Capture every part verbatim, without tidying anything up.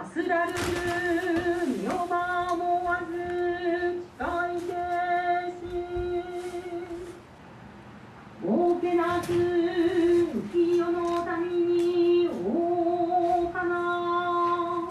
すらる身を守わず誓いです儲けなす浮世の民に王かな。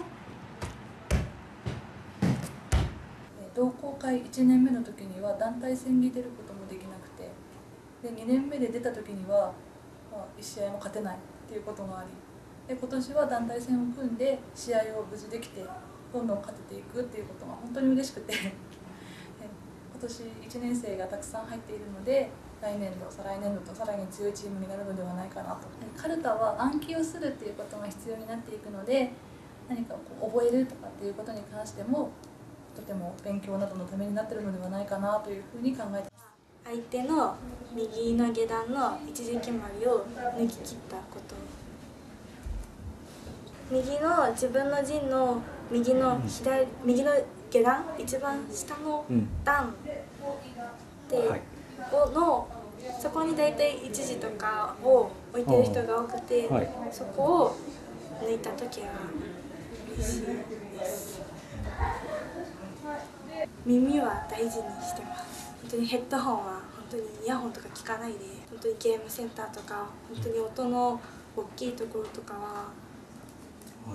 同好会いちねんめの時には団体戦に出ることもできなくて、でにねんめで出た時には、まあ、いち試合も勝てないっていうことがあり、で今年は団体戦を組んで試合を無事できてどんどん勝てていくっていうことが本当に嬉しくて今年いちねん生がたくさん入っているので、来年度再来年度とさらに強いチームになるのではないかなと。カルタは暗記をするっていうことが必要になっていくので、何かこう覚えるとかっていうことに関してもとても勉強などのためになっているのではないかなというふうに考えています。 相手の右の下段の一時決まりを抜き切ったこと。右の自分の陣の右の左右の下段一番下の段で、うんはい、をのそこに大体一時とかを置いてる人が多くて、はい、そこを抜いた時は嬉しいです。耳は大事にしてます。本当にヘッドホンは本当にイヤホンとか聞かないで、本当にゲームセンターとか本当に音の大きいところとかは、はい、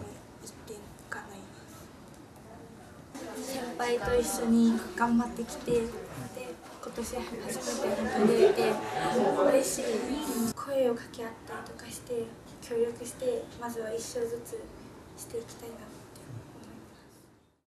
行っていかないです。先輩と一緒に頑張ってきて、で今年初めて本当に出れて嬉しい。声を掛け合ったりとかして協力して、まずはいっ勝ずつしていきたいな。